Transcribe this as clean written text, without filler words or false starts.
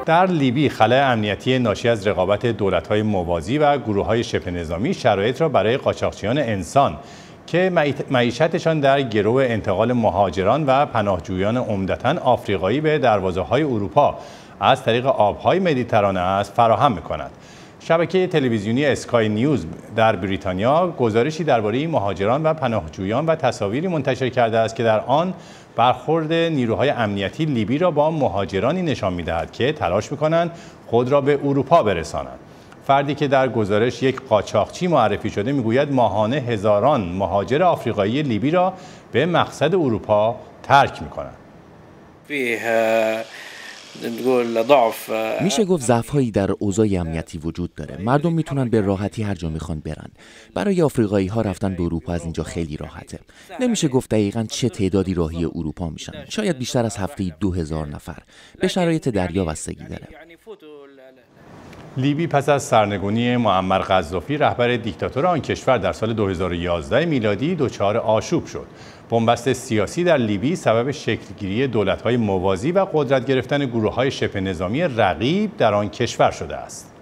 در لیبی خلأ امنیتی ناشی از رقابت دولت‌های موازی و گروه‌های شبه نظامی شرایط را برای قاچاقچیان انسان که معیشتشان در گرو انتقال مهاجران و پناهجویان عمدتاً آفریقایی به دروازه‌های اروپا از طریق آب‌های مدیترانه است فراهم می‌کند. شبکه تلویزیونی اسکای نیوز در بریتانیا گزارشی درباره مهاجران و پناهجویان و تصاویری منتشر کرده است که در آن برخورد نیروهای امنیتی لیبی را با مهاجرانی نشان می‌دهد که تلاش می‌کنند خود را به اروپا برسانند. فردی که در گزارش یک قاچاقچی معرفی شده میگوید ماهانه هزاران مهاجر آفریقایی لیبی را به مقصد اروپا ترک می‌کنند. میشه گفت ضعف‌هایی در اوضاع امنیتی وجود داره. مردم میتونن به راحتی هر جا میخوان برن. برای آفریقایی‌ها رفتن به اروپا از اینجا خیلی راحته. نمیشه گفت دقیقاً چه تعدادی راهی اروپا میشن. شاید بیشتر از هفته‌ای 2000 نفر. به شرایط دریا بستگی داره. لیبی پس از سرنگونی معمر قذافی رهبر دیکتاتور آن کشور در سال 2011 میلادی دچار آشوب شد. بنبست سیاسی در لیبی سبب شکلگیری دولت‌های موازی و قدرت گرفتن گروه‌های شبه نظامی رقیب در آن کشور شده است.